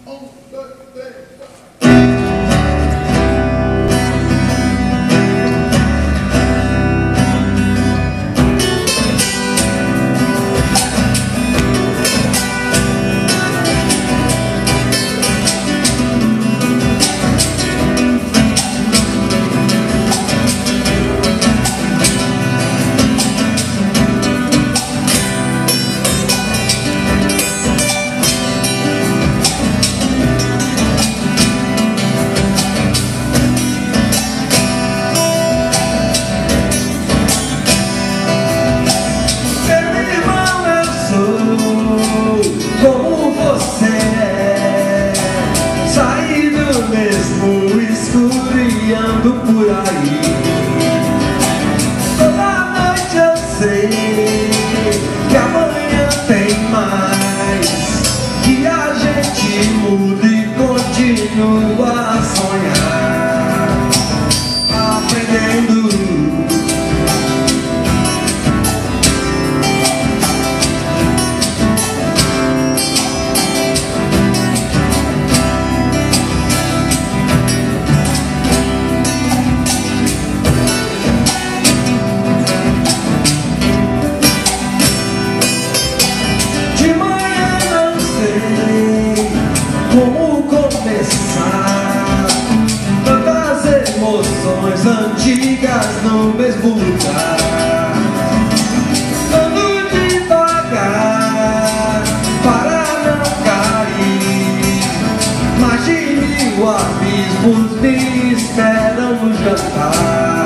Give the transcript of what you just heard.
Como você é, saí do mesmo escuro e ando por aí. Toda noite eu sei que amanhã tem mais, que a gente muda e continua a sonhar, aprendendo. Como começar tantas emoções antigas no mesmo lugar? Ando devagar para não cair, mas de mil abismos me esperam no jantar.